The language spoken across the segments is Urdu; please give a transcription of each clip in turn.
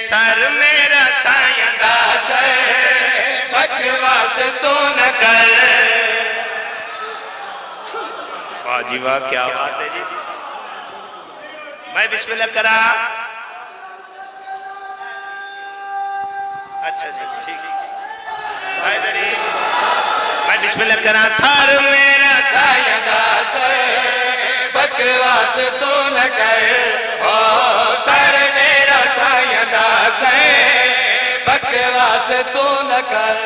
سر میرا سائیں دا سر بکواس تو نہ کر واہ جی واہ کیا بات ہے جی میں بسم اللہ کرا اچھا جی ٹھیک میں بسم اللہ کرا سر میرا سائیں دا سر بکواس تو نہ کر سر میرا سائیں دا سر بکواس تو نہ کر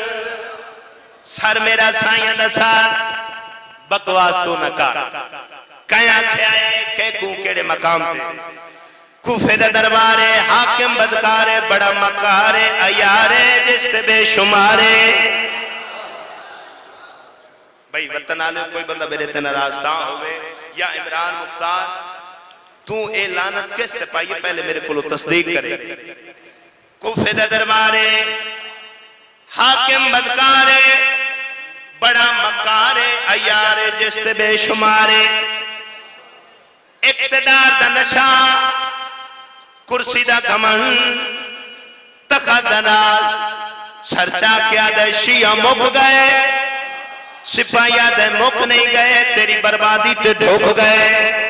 سر میرا سائیں دا سر بکواس تو نہ کر کیا کھائے کہ کوں کیڑے مقام تے کوفے دا دربارے حاکم بدکارے بڑا مکارے ایارے جس تے بے شمارے بھئی وطن آلے کوئی بندہ میرے تے ناراض تاں ہوئے یا عمران مختار تو اے لعنت کس تے پائیے پہلے میرے کو تصدیق کرے کوفے دا دربارے حاکم بدکارے بڑا مکارے ایارے جس تے بے شمارے اقتدار دا نشا کرسی دا گمن تقا دنال سرچا کیا دے شیعہ مک گئے سپاہیہ دے مک نہیں گئے تیری بربادی تے دھوک گئے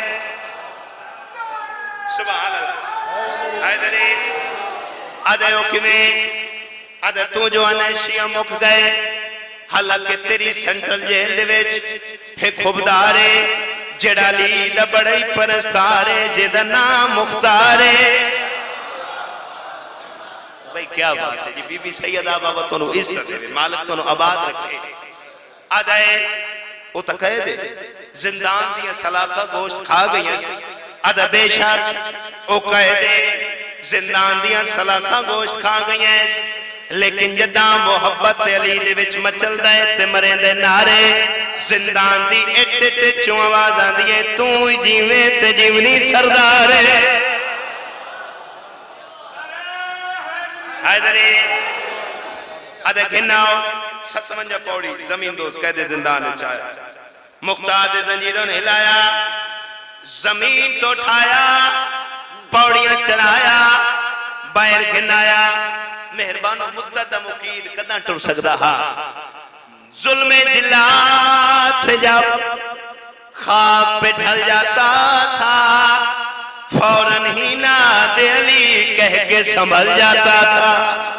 سبحان اللہ آئے دری آدھے اوکمیں آدھے تو جو آنے شیعہ مک گئے حالانکہ تیری سنٹرل جیل دے ویچ ایک خوبدارے جڑا لی دا بڑی پرستارے جیدہ نام مختارے بھئی کیا بات ہے جی بی بی سیدہ بابا تو نو عزت دے مالک تو نو آباد رکھے آدھائے او تکہے دے زندان دیا سلاقہ گوشت کھا گئی ہیں آدھا بے شک او کہے دے زندان دیا سلاقہ گوشت کھا گئی ہیں لیکن جدہ محبت علی دے وچ مچل دے تے مریں دے نارے زندان دی اٹھ اٹھ چوں آواز آن دیئے تو ہی جیویں تے جیونی سردارے حیدری آدھے گھناؤ ست منجا پوڑی زمین دوست کہہ دے زندان چاہیا مختار دے زنجیروں نے ہلایا زمین تو اٹھایا پوڑیاں چڑھایا باہر گھنایا مہربانو مدد مقید کدھاں ٹر سکتا ہا ظلم جلات سے جب خواب پہ ڈھل جاتا تھا فوراً ہی ناد علی کہہ کے سنبھل جاتا تھا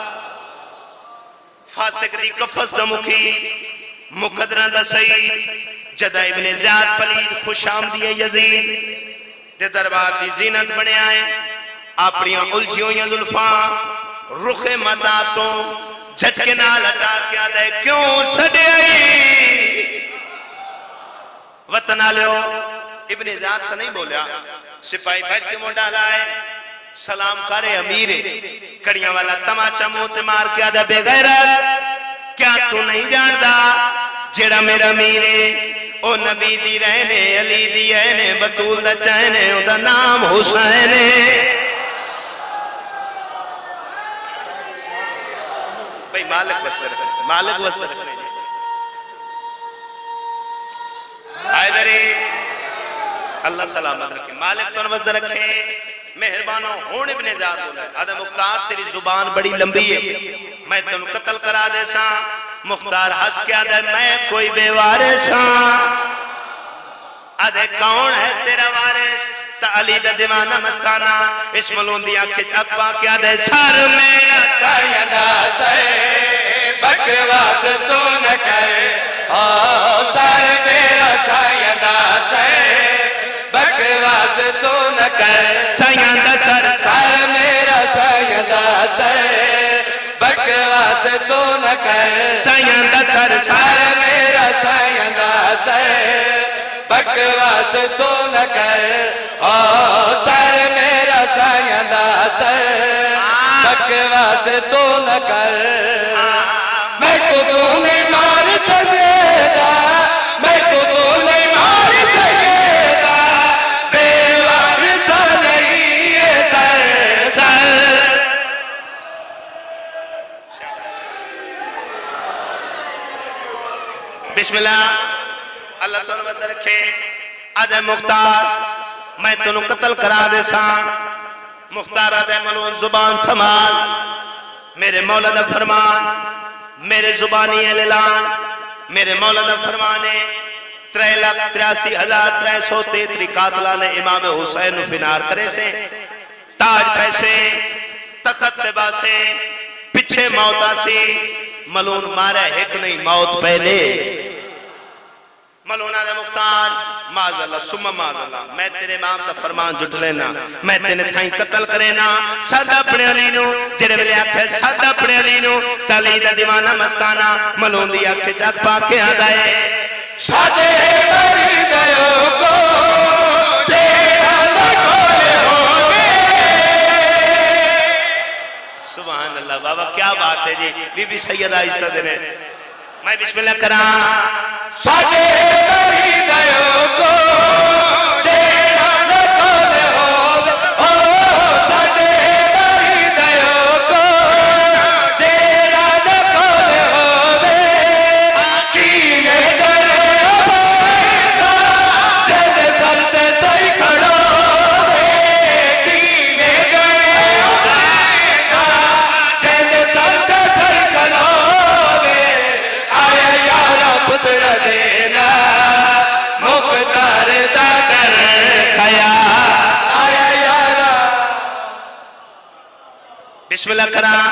فاسق دی کفس دا مقید مقدرہ دا سعید جدہ ابن زیاد پلید خوش آمدی یزید دے دربار دی زینت بنے آئے اپنیاں الجھیوں یا ظلفاں رخ مداتوں جھٹکے نہ لٹا کیا دے کیوں سڑے آئی وطن آلیو ابن زیاد تا نہیں بولیا سپاہی بھٹ کے مونڈا لائے سلام کرے امیرے کڑیاں والا تماچا موتے مار کیا دے بے غیرت کیا تو نہیں جاندہ جڑا میرا میرے او نبی دی رہنے علی دی رہنے بطول دا چہنے او دا نام حسینے بھئی مالک وسط رکھنے مالک وسط رکھنے حیدری اللہ سلامت رکھے مالک تو وسط رکھے مہربانوں ہون ابن زیاد بولا آدھا مختار تیری زبان بڑی لمبی ہے میں تنو قتل کرا دے ساں مختار ہس کیا دے میں کوئی بے وارث ہاں آدھے کون ہے تیرا وارث تا علی دا دیوانہ مستانہ اس ملون دیا کچھ اپا کیا دے سر میرا سیدہ سے بکواس تو نہ کرے سر میرا سیدہ سے بکواس تو نہ کرے سیدہ سر میرا سیدہ سے بکواس تو نہ کرے سیدہ سر میرا سیدہ سے بکواس تو نہ کرے سر میرا سیدہ سے بکواس تو نہ کرے میں کو تو نہیں مار سکتا میں کو تو نہیں مار سکتا بے وارث نہیں ہے سر بسم اللہ اللہ تعالیٰ بات رکھے آدھے مختار میں تنو قتل کرا دے ساں مختار دے ملون زبان سمال میرے مولا دا فرمان میرے زبانی اعلان میرے مولا دا فرمانے 3,83,333 قاتلہ نے امام حسین فنار کرے سے تاج پیسے تخت باسے پچھے موت آسی ملون مارے ایک نہیں موت پہلے ملونہ دے مختار معاذ اللہ سمہ معاذ اللہ میں تیرے امام دا فرمان جٹ لینا میں تینے تھائیں قتل کرینا سادہ اپنے علینو جڑے ملے آکھے سادہ اپنے علینو تالید دیوانہ مستانہ ملون دی آکھے جاک پاکے آدھائے سادے بری دیو کو چیرہ لکھولے ہوگے سبحان اللہ بابا کیا بات ہے جی بی بی سیدہ عائشہ دینے میں بسم اللہ کرام ساجے بری دیو کو چیرہ لکھولے ہوگے ساجے بری دیو کو چیرہ لکھولے ہوگے کینے جنے بائیدہ جنے سلتے سائی کھڑو دے کینے جنے بائیدہ جنے سلتے سائی کھڑو دے آیا یارا پتر دینا مختار دا کر خیا آیا یارا بسم اللہ کرام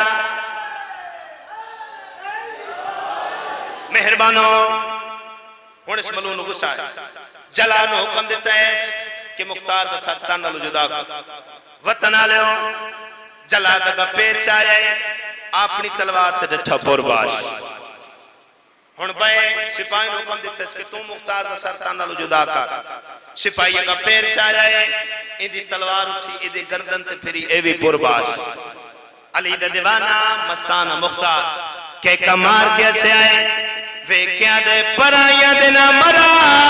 مہربانو ہون اس ملون غصہ ہے جلانو حکم دیتا ہے کہ مختار دا سرطان نلو جدا کر وطن آلے ہو جلا دا پیر چاہے اپنی تلوار تے ڈٹھا پور باش ہون بھائی سپاہی نے حکم دیتا ہے کہ تم مختار دا سرطان نلو جدا کر سپاہی کا پیر چاہے ایدی تلوار اٹھی ایدی گردن تے پھری ایوی پور باش علی دا دیوانہ مستانہ مختار کہ کمار کیسے آئے وے کیا دے پرائیاں دینا مرا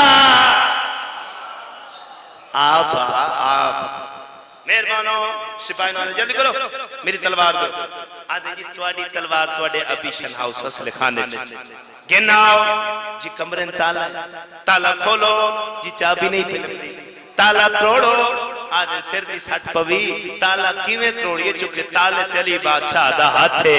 آپ مہربانو سپاہی نے جلدی کرو میری تلوار دو آدھے جی توڑی تلوار توڑے ابیشن ہاؤس اسل خانے چھے گناؤ جی کمرین تالا کھولو جی چابی نہیں پہلے تالا تروڑو آدھے سر دی ساٹھ پوی تالا کیویں تروڑیے چکے تالے تلی بادشاہ دا ہاتھے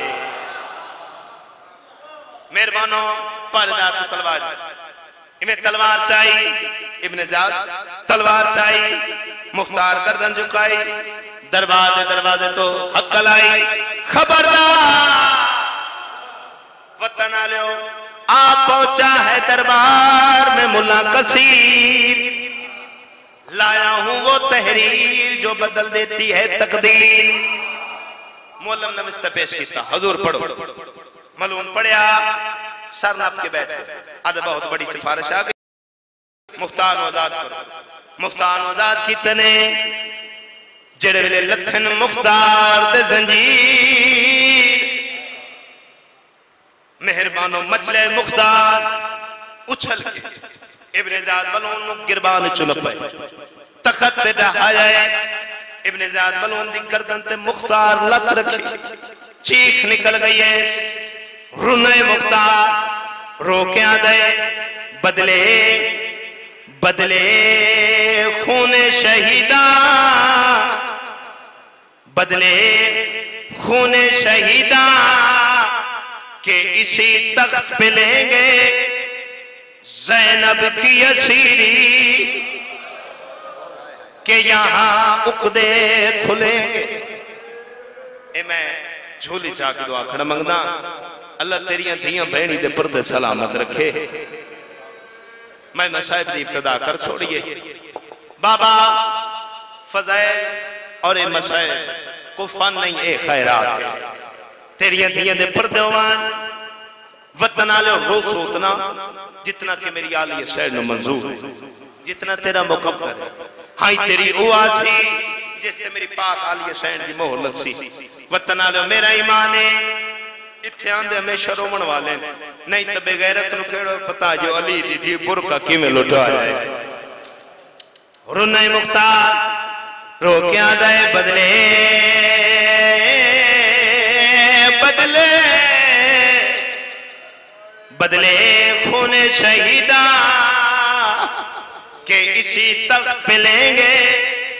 مہربانو پاردار تو تلوار امہیں تلوار چاہی ابن زیاد تلوار چاہی مختار گردن جھکائی دروازے تو حق لائی خبردار وطن آلیو آپ پہنچا ہے دربار میں ملا کثیر لایا ہوں وہ تحریر جو بدل دیتی ہے تقدیر مولم نے مستہ پیش کیتا حضور پڑھو ملون پڑھیا سر ناپ کے بیٹھ آدھے بہت بڑی سفارش آگئی مختار وزاد کرو مختار وزاد کی تنے جڑے ویلے لکھن مختار دے زنجیر مہربانو مچلے مختار اچھل کے ابن زیاد ملون گربان چلپ ہے تخت پہ رہا جائے ابن زیاد ملون دی گردن تے مختار لت رکھی چیخ نکل گئی ہے رونے مختار روکیاں دے بدلے خون شہیدان بدلے خون شہیدان کہ اسی تخت پہ لیں گے زینب کی اسیری کہ یہاں عقدے کھلیں گے اے میں جھولی چاہ کے دعا کھڑا منگنا اللہ تیریاں دھیاں بہنی دے پردے سلامت رکھے میں مسائب دی ابتدا کر چھوڑیے بابا فضائل اور اے مسائب کو فن نہیں اے خیرات ہے تیریاں دھیاں دے پردے ہوان وطن آلے رو سوتنا جتنا کہ میری آلی سیر نو منظور ہے جتنا تیرا مقبر ہے ہائی تیری اواسی جس تے میری پاک آلی سیر دی محلت سی وطن آلے میرا ایمان ہے اتھیان دے ہمیشہ رومن والے نہیں تو بغیرت نو کہڑو پتا جو علی دی دی برکہ کی میں لٹا جائے رنہ مختار روکیاں دائے بدلے خون شہیدان کہ اسی تخت پہ لیں گے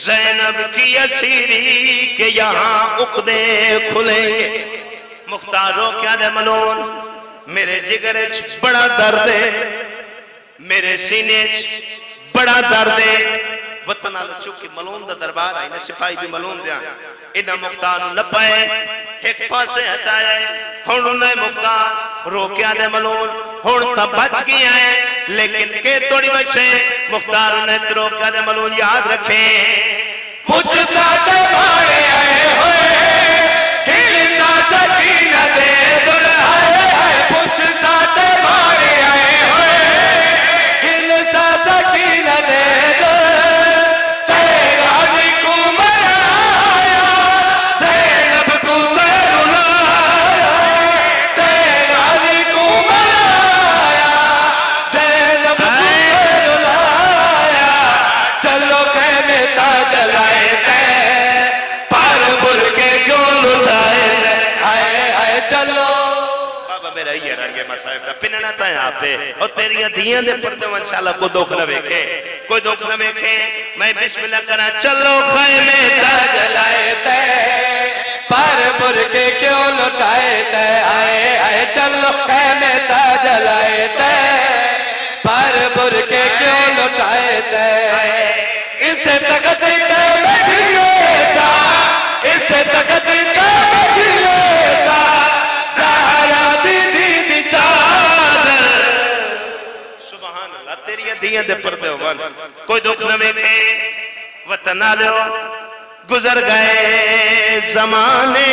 زینب کی اسیری کہ یہاں عقدے کھلیں گے. مختار رو کیا دے ملون میرے جگر بڑا درد ہے, میرے سینے بڑا درد ہے. وطن آل چوکی ملون دا دربار آئی نا سپاہی بھی ملون دیا انہا مختار نہ پائے ایک پاسے ہٹائے. ہونو نے مختار رو کیا دے ملون ہون تا بچ گیا ہے لیکن کہ توڑی بچے مختار نے رو کیا دے ملون یاد رکھیں. پوچھ ساتے بھارے آئے ہوئے دل سا سکینہ دے دل آئے آئے. پوچھ ساتے بھارے آئے ہوئے دل سا سکینہ دے دل تیرا نکو مرایا زینب کو تیرلایا تیرا نکو مرایا زینب کو تیرلایا. چلو خیمے تا جلائے تے پار بر کے کیوں لٹائے تے آئے آئے. چلو بابا میرا یہ رنگے مسائب دا پننا تا یہاں پہ اور تیریاں دیاں دے پردے و انشاءاللہ کوئی دکھ نہ بیکھے کوئی دکھ نہ بیکھے. میں بسم اللہ کرا چلو خیمے تا جلائے تے پار بر کے کیوں لٹائے تے آئے آئے. چلو خیمے تا جلائے تے پار بر کے کیوں لٹائے تے اسے تقت تے مجلے سا اسے تقت تے مجلے سا زہرا دی دی دی چادر. سبحان اللہ تیریاں دیاں دے پردے ہو کوئی دکھ نہ بیکھے. وطن آلیو گزر گئے زمانے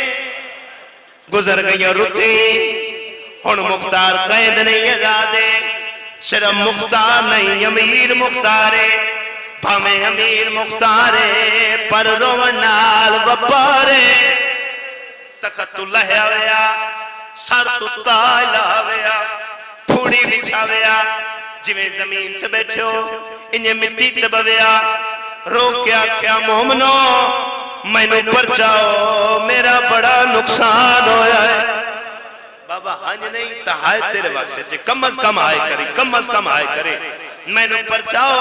گزر گئی رتی ہن مختار قید نہیں آزادے. صرف مختار نہیں امیر مختارے بھامیں امیر مختارے پر روانال وپارے. تخت لہیا ویا سر تتا لاویا پھوڑی بچھاویا جویں زمین تے بیٹھو انہیں مٹی تے بویا. رو کیا کیا مومنو میں نو پر جاؤ میرا بڑا نقصان ہویا ہے. بابا ہنج نہیں تہائے تیرے واسطے سے کم از کم آئے کرے کم از کم آئے کرے. میں نو پر جاؤ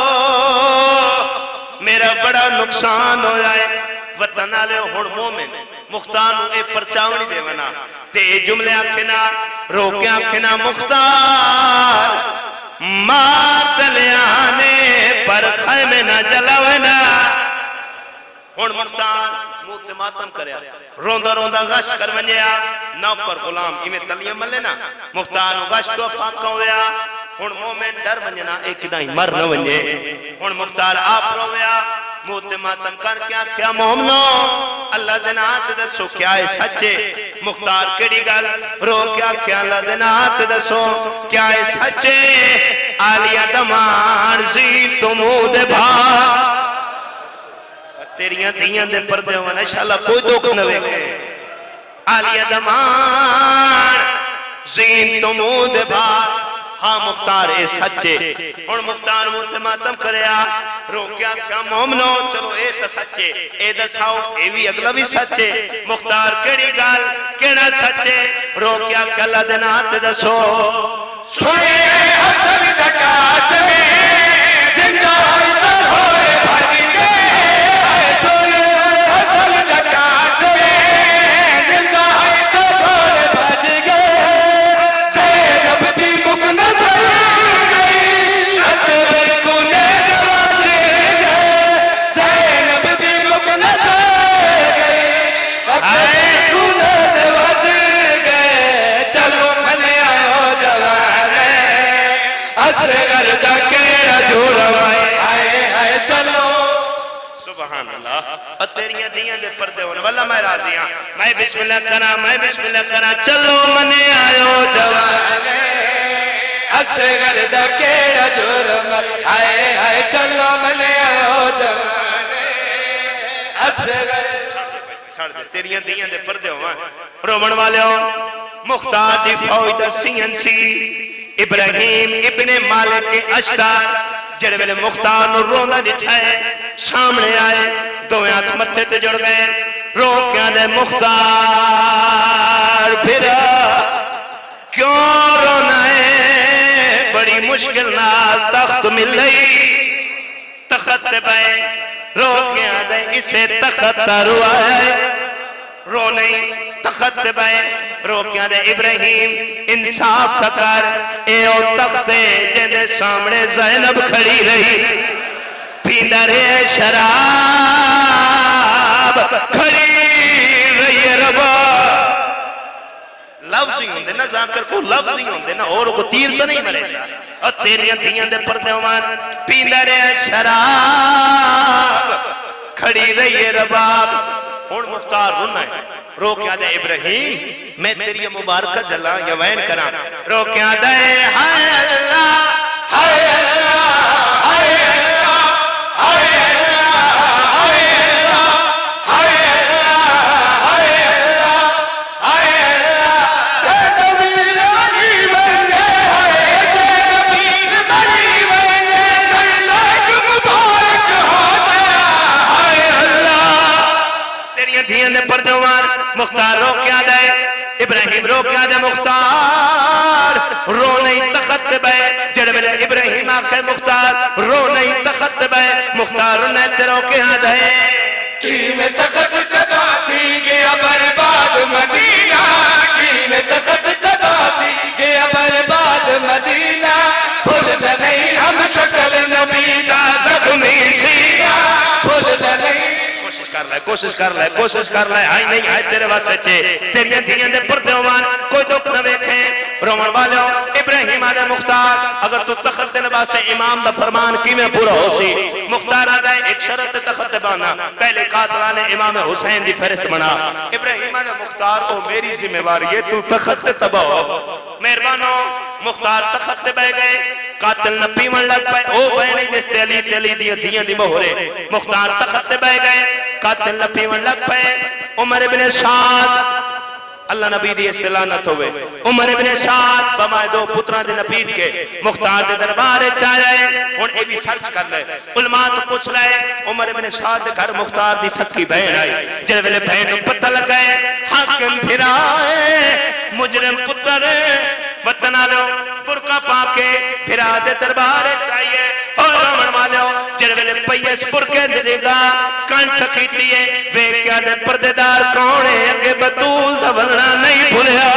میرا بڑا نقصان ہویا ہے. وطن آلے ہون مومن مختار نو اے پرچاونی دے ونا تے جملے آکھنا رو کے آکھنا مختار مار تلیانے پر خیمے نہ جلاونا. ہون مختار موت ماتم کریا روندہ روندہ غش کر ونیا نوکر غلام ایمیں تلیاں ملے نا مختار نو غش تو پاکا ہویا. ہون مومن ڈر ونجنا ایک دائی مر نہ ونجے. ہون مختار آپ رویا موت ماتم کر کیا کیا مومنو اللہ دنات دسو کیا ہے سچے. مختار کڑی گل رو کیا کیا اللہ دنات دسو کیا ہے سچے. آلیہ دمان زی تمود بھا تیریاں دیاں دے پردے ہونا انشاءاللہ کوئی دکھ نہ ویکھے. آلیہ دمان زین تمود بھا ہاں مختار اے سچے. اور مختار موت ماتم کریا رو کیا کیا مومنو چلو اے تا سچے اے دساؤ اے بھی اگلا بھی سچے. مختار کڑی گال کیڑا سچے رو کیا کیا اللہ دنات دسو سنے حسن دکاس میں زندہ اندر ہوئے بھائی گئے. سنے حسن دکاس میں زندہ اندر ہوئے بھائی گئے. زینب دی مک نظر گئی اکبر کو نیز واجے گئے. زینب دی مک نظر گئی اکبر کو نیز واجے گئے. چلو ملے آؤ جوانے اصغر دا کیڑا جھوڑوائے آئے آئے. چلو سبحان اللہ اور تیریاں دیاں دے پردے ہونے واللہ میں راضیاں میں بسم اللہ کرا میں بسم اللہ کرا چلو منے آئیو جوانے اصغر دا کیڑا جھوڑوائے آئے آئے. چلو ملے آؤ جوانے اصغر چھاڑ دے تیریاں دیاں دے پردے ہوئے رومن والے ہو. مختار دی فوج دا CNC ابراہیم ابن مالک اشتار جڑے ویلے مختار نو روندہ دٹھائے سامنے آئے دو ہاتھ متھے تے جڑ گئے. رو کیا دے مختار پھرا کیوں رونا ہے بڑی مشکل نہ تخت مل لئی. تخت بے رو کے آدھے اسے تخت روائے رو نہیں تخت بائے رو کے آدھے ابراہیم انصاف تکار اے او تختے جنہیں سامنے زینب کھڑی رہی پیندر شراب کھڑی رہی ربا لفظ ہی ہوندے نا ذاکر کو لفظ ہی ہوندے نا اور کو تیر تو نہیں مرے اور تیریاں دیاں دے پردے عمان پیندر شراب کھڑی رہی رباب اور مختار رونا ہے رو کے آدھے ابراہیم میں تیری مبارکہ جلا یا وین کرا رو کے آدھے ہائے اللہ ہائے اللہ ہائے اللہ ہائے مختار رو کیا دے ابراہیم رو کیا دے مختار رو نہیں تخت بے جڑ ملے ابراہیم آکے مختار رو نہیں تخت بے مختار نے تیرو کیا دے کین تخت تدا تھی گیا برباد مدینہ کین تخت تدا تھی گیا برباد مدینہ بھول نہیں ہم شکل نبی دا زخمی سینہ بھول نہیں کوشش کر لے آئی نہیں آئی تیرے واسے چھے تیریاں دھیاں دے پردے ہومان کوئی دکھ نہ ویکھیں رومن والیوں ابراہیم آدھے مختار اگر تو تخت نباسے امام دا فرمان کی میں پورا ہو سی مختار آدھے ایک شرط تخت بانا پہلے قاتلان امام حسین دی فہرست بنا ابراہیم آدھے مختار او میری ذمہ واری ہے تو تخت تباہ مہربانو مختار تخت بہ گئے قاتل نہ پیون لگ پائے او بہنے جس تے علی دیاں دی مہرے مختار تخت بہ گئے قاتل نہ پیون لگ پائے عمر ابن سعد اللہ نبی دی استلانت ہوئے عمر ابن سعد بمائے دو پتران دے نبید کے مختار دے دربارے چاہے ان اے بھی سرچ کر لے علماء تو پوچھ لائے عمر ابن سعد دے گھر مختار دی سکی بہن آئی جنہے ویلے بہن پتہ لگائے حاکم پھرائے مجرم پتر وطن آلو برکہ پاکے پھرا دے دربارے چاہیے اور رمن والے جنہے ویلے پیس برکے دے گا کان چکیتی ہے وے کیا دے پردیدار کونے اگے بطول دورنا نہیں بھولیا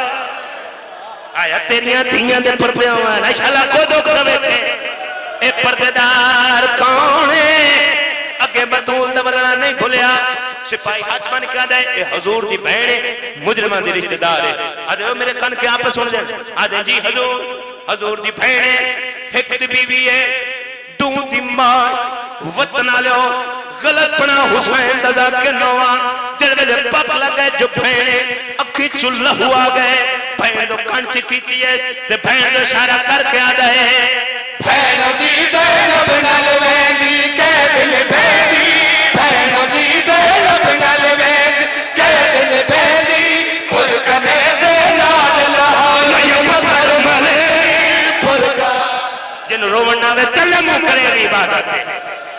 آیا تیریاں دھیاں دے پر پیوان اشالہ کو دو کروے پہ اے پردیدار کونے اگے بطول دورنا نہیں بھولیا سپاہی ہاتھ بن کیا دے اے حضور دی بہنے مجرمان دی رشتہ دار ہے آدھے میرے کن کے آپ سن جائیں آدھے جی حضور دی بہنے ایک دی بیوی ہے دوں دی ماں وطن آلے ہو غلط پنا حسین دادا کے نوان جنہے پاپ لگے جو بہنے اکھی چلہ ہوا گئے بہنے دو کانچی پیتی ہے تے بہنے دو اشارہ کر کے آدھے بہنوں دی زینب نلویندی قید میں بہنی بہنوں دی زینب نلویندی قید میں بہنی پرکہ میں زیناد لاہور یہ مطر ملے پرکہ جن رومنہ میں تلمو کرے رہی عبادت ہے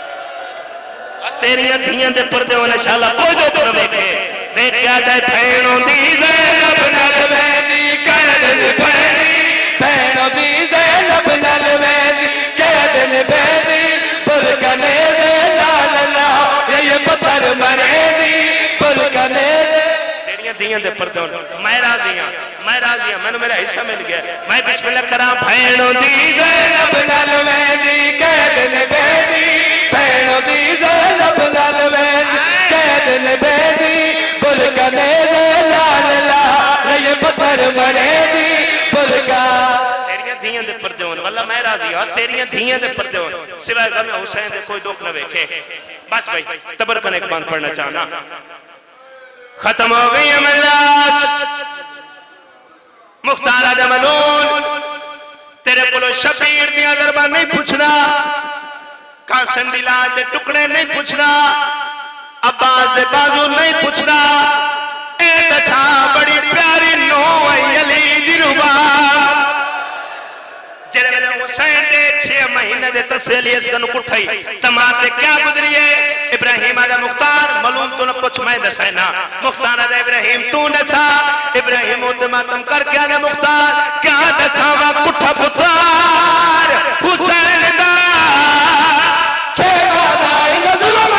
تیریاں دھیاں دے پردے ہونے شاءاللہ کوئی جو پر ویکھے دیکھ آدھے بہنوں دی زینب نلویندی قید میں بہنی بہنوں دی زینب نلویندی قید میں بہنی پرکہ میں زیناد لاہور یہ مطر ملے پرکہ میں تیریاں دھیاں دے پردے ہونے میں راضیاں میں نے میرا حصہ مل گیا میں بسم اللہ کرام بہنوں دی زینب نلویندی قید میں بہنی بہنوں دی زینب نلویندی قید میں بہنی پرکہ میں زیناد لاہور یہ مطر ملے پرکہ تیریاں دھیاں دے پردے ہونے واللہ میں راضی ہوں تیریاں دھیاں دے پردے ہونے سوائے غم حسین دے کوئی دکھ نہ ویکھے بس بھائی تبرکن ایک بان پڑھنا چاہنا ختم ہو گئی مجلس مختار آدھے ملون تیرے کلو شبیر دیا دربار نہیں پوچھنا قاسم دلال دے ٹکڑے نہیں پوچھنا عباس دے بازو نہیں پوچھنا اے دسا بڑی پیاری نو علی دی رباب جرے ویلے حسین دے 6 مہینے دے تسلی اس کنو کٹھائی تماتے کیا گزریے ابراہیم آدھا مختار ملون تو نہ کچھ میں دسائنا مختار آدھا ابراہیم تو نسا ابراہیم اتماتم کر کے آدھا مختار کیا دساوا کٹھا پتار حسین دا چھے بادائی نظر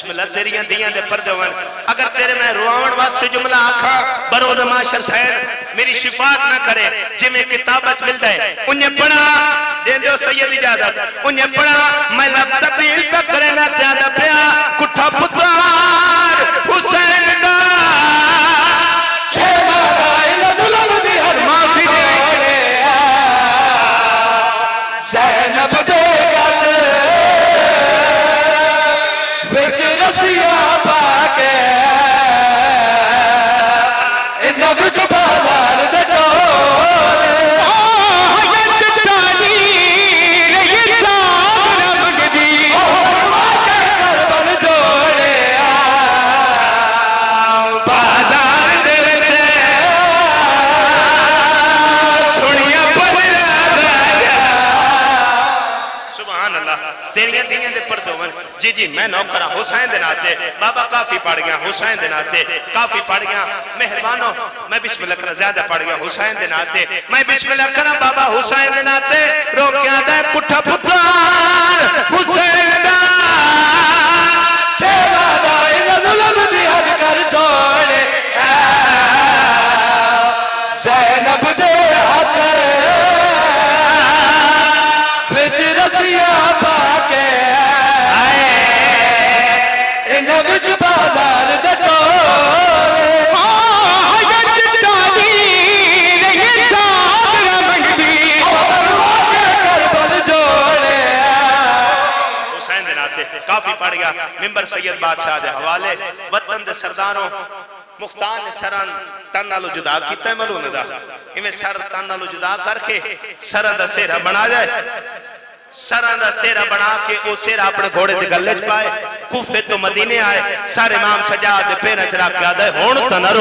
بسم اللہ تیریاں دیاں دے پردے ون اگر تیرے میں رواون واسطے جملہ آکھا برود معاشر سین میری شفاعت نہ کرے جی میں کتابت مل دے انہیں پڑھا دین دیو سید اجازت انہیں پڑھا میں لب تبدیل پہ کرے نہ زیادہ پیا کٹھا پتار حسین دا چھے مارائی لدلل دی حد معافی دے زینب دے گل وچ رسیاں پاکے انہاں وچ بازار دے ٹولے یہ چٹانی یہ چاند رنگ دی واقع کربل جوڑے بازار دے وچ سنیا سبحان اللہ تیریاں دیاں دے پردون جی میں نوکرہ حسین دن آتے بابا کافی پڑھ گیا حسین دن آتے کافی پڑھ گیا مہربانوں میں بسم اللہ کرا زیادہ پڑھ گیا حسین دن آتے میں بسم اللہ کرا بابا حسین دن آتے روکیا دے کٹھا پتار حسین دا چھے بادائی نظلم دی حد کر چھوڑے زینب دے حقر وچ رسیاں پاکے انہاں وچ بازار دے ٹولے یہ چٹانی یہ چاند رنگ دی واقع کربل جوڑے حسین دن آتے کافی پڑھ گیا ممبر سید بادشاہ دے حوالے وطن دے سرداروں مختار نے سران تن نالو جدا کیتا ہے ملون دا انہیں سر تن نالو جدا کر کے سران دا سیرہ بنا جائے سران دا سیرہ بنا کے او سیرہ اپنے گھوڑے دے گلج پائے کوفے تو مدینے آئے سارے امام سجاد پیرہ چرا کے آدھے ہون تنرو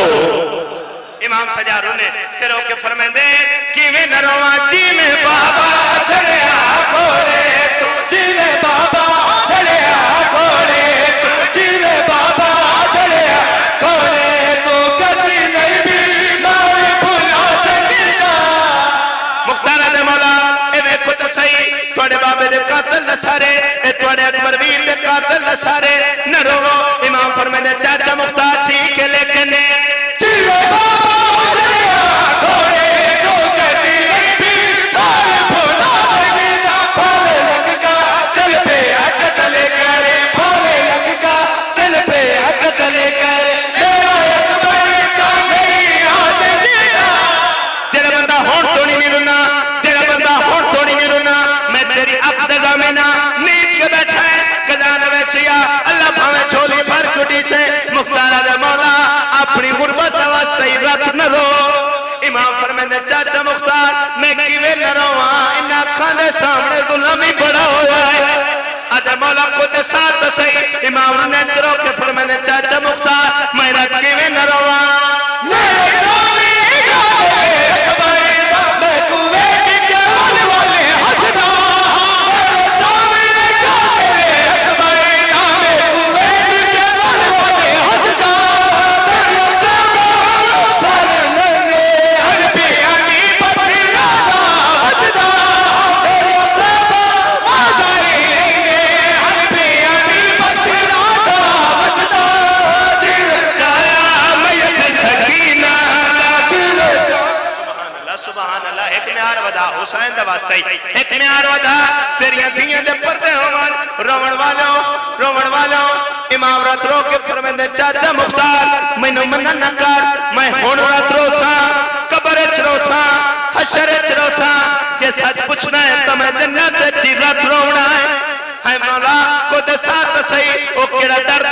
امام سجاد رونے تیرو کے فرمائیں دے کیویں نروان جی میں بابا چڑے آکھوڑے تو جی میں بابا چڑے آکھوڑے تو جی میں بابا چڑے آکھوڑے تو کبھی نہیں بھی مارے بھولا سکتا مختارہ دے مولا ایویں خود صحیح توڑے بابے دے قاتل نسارے اے توڑے اکبر ویر دے قاتل نسارے نہ روو امام فرمائے دے چاچا مختار ٹھیک ہے لیکن چیوے بابا چڑے آکھوڑے تو کبھی نہیں بھی مارے بھولا سکتا بھولے لگ کا دل پہ قتل کرے بھولے لگ کا دل پہ قتل کرے میرا اکبر کا نہیں آتے دینا جڑا بندہ ہون تو نہیں رونا جڑا بندہ ہون تو نہیں رونا میں تیری اقتضا میں نہ نیچ کے بیٹھا ہے گزان ویسیا اللہ بھاویں چھولی بھر کٹی سے مختارہ دے مولا اپنی غربت واسطے رات نہ رو امام فرمائے دے چاچا مختار میں کیویں نہ رواں ان اکھاں دے سامنے ظلم ہی بڑا ہویا ہے ادھے مولا خود ساتھ صحیح امام نے درو کے فرمائے دے چاچا مختار میں رات کیویں نہ رواں میرے نامی گانے اکبر دا میں کوے کے کیال والے حسنا میرے نامی گانے اکبر دا میں کوے کے کیال والے حسنا میرے نامی سر لنگے انبیانی پتھرہ دا حسنا میرے نامی آزائی لنگے انبیانی پتھرہ دا حسنا جل جایا میت سکینہ سبحان اللہ ایک میار ودا حسین دا واسطہ ایک میار ودا تیریاں دھیاں دے پردے ہومان رومن والوں امام رات رو کے فرمین دے چاچا مختار میں نو منن نکار میں ہون رات رو سا قبر چرو سا حشر چرو سا کہ سچ پوچھنا ہے تو میں جنت چیز رات رونا ہے مولا کو دے ساتھ صحیح او کیڑا در